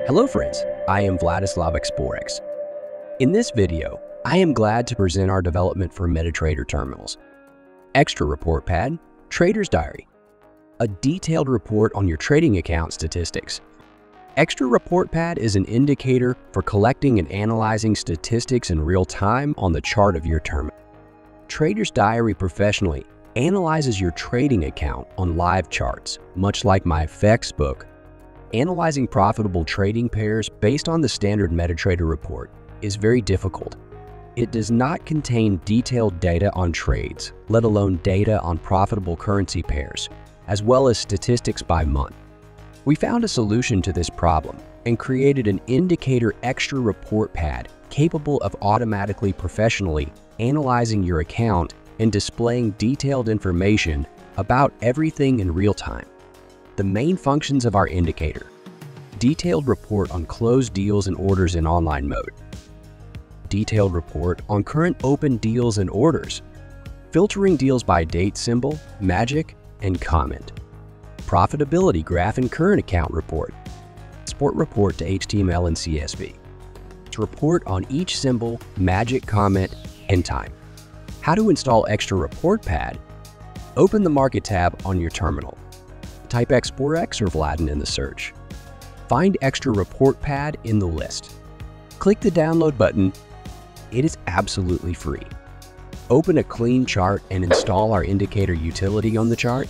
Hello friends, I am Vladislav Exporex. In this video, I am glad to present our development for MetaTrader terminals. Extra Report Pad, Trader's Diary, a detailed report on your trading account statistics. Extra Report Pad is an indicator for collecting and analyzing statistics in real time on the chart of your terminal. Trader's Diary professionally analyzes your trading account on live charts, much like my FX book. Analyzing profitable trading pairs based on the standard MetaTrader report is very difficult. It does not contain detailed data on trades, let alone data on profitable currency pairs, as well as statistics by month. We found a solution to this problem and created an indicator extra report pad capable of automatically professionally analyzing your account and displaying detailed information about everything in real time. The main functions of our indicator: detailed report on closed deals and orders in online mode, detailed report on current open deals and orders, filtering deals by date symbol, magic, and comment, profitability graph and current account report, export report to HTML and CSV, to report on each symbol, magic, comment, and time. How to install Extra Report Pad? Open the Market tab on your terminal. Type Exporex or Vladin in the search. Find Extra Report Pad in the list. Click the download button. It is absolutely free. Open a clean chart and install our indicator utility on the chart.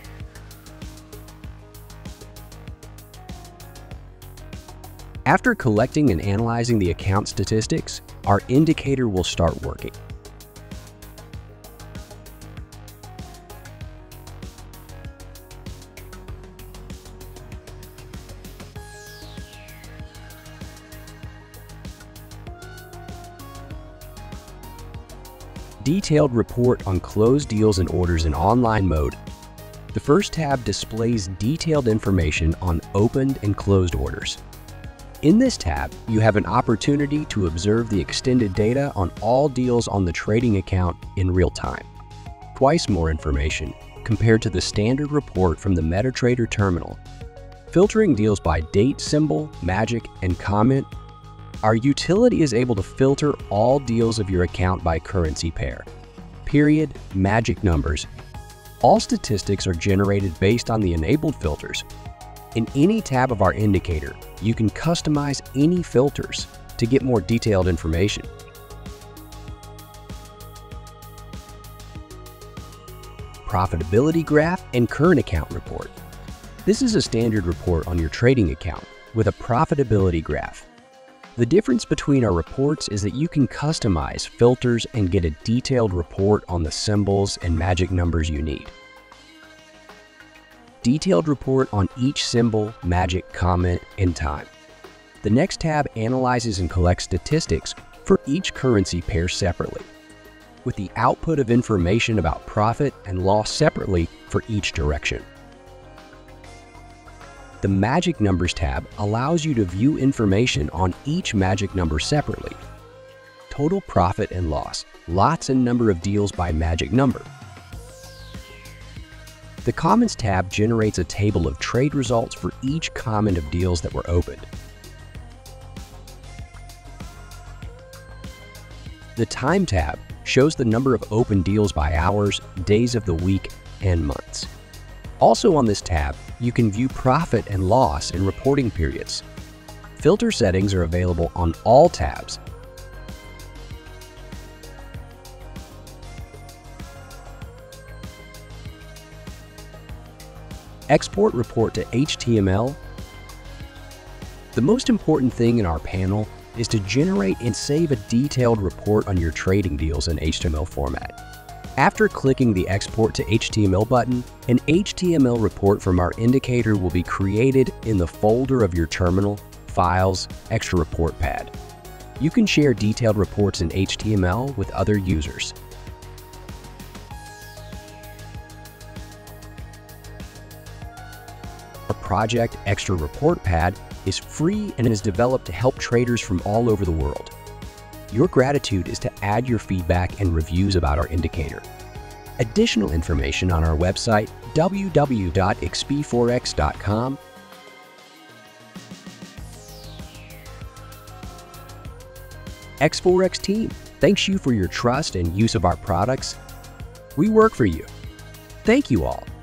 After collecting and analyzing the account statistics, our indicator will start working. Detailed report on closed deals and orders in online mode. The first tab displays detailed information on opened and closed orders. In this tab, you have an opportunity to observe the extended data on all deals on the trading account in real time. Twice more information compared to the standard report from the MetaTrader terminal. Filtering deals by date symbol, magic, and comment. Our utility is able to filter all deals of your account by currency pair, period, magic numbers. All statistics are generated based on the enabled filters. In any tab of our indicator, you can customize any filters to get more detailed information. Profitability graph and current account report. This is a standard report on your trading account with a profitability graph. The difference between our reports is that you can customize filters and get a detailed report on the symbols and magic numbers you need. Detailed report on each symbol, magic, comment, and time. The next tab analyzes and collects statistics for each currency pair separately, with the output of information about profit and loss separately for each direction. The Magic Numbers tab allows you to view information on each magic number separately. Total profit and loss, lots and number of deals by magic number. The Comments tab generates a table of trade results for each comment of deals that were opened. The Time tab shows the number of open deals by hours, days of the week, and months. Also on this tab, you can view profit and loss in reporting periods. Filter settings are available on all tabs. Export report to HTML. The most important thing in our panel is to generate and save a detailed report on your trading deals in HTML format. After clicking the Export to HTML button, an HTML report from our indicator will be created in the folder of your terminal, Files, Extra Report Pad. You can share detailed reports in HTML with other users. Our project, Extra Report Pad, is free and is developed to help traders from all over the world. Your gratitude is to add your feedback and reviews about our indicator. Additional information on our website, www.exp4x.com. X4X team thanks you for your trust and use of our products. We work for you. Thank you all.